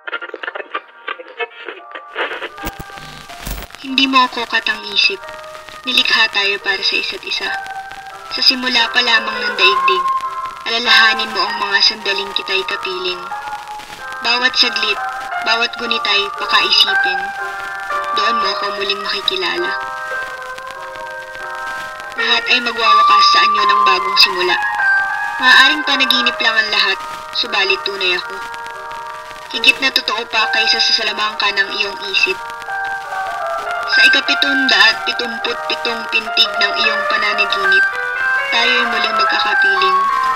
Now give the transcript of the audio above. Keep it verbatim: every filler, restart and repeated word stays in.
Hindi mo ako katang-isip. Nilikha tayo para sa isa't isa. Sa simula pa lamang ng daigdig, alalahanin mo ang mga sandaling kita'y kapiling. Bawat saglit, bawat gunitay pakaisipin. Doon mo ako muling makikilala. Lahat ay magwawakas sa anyo ng bagong simula. Maaaring panaginip lang ang lahat, subalit tunay ako. Higit na totoo pa kaysa sa salamangka ng iyong isip. Sa ikapitunda at pitumput pitong pintig ng iyong pananaginip, tayo'y muling magkakapiling.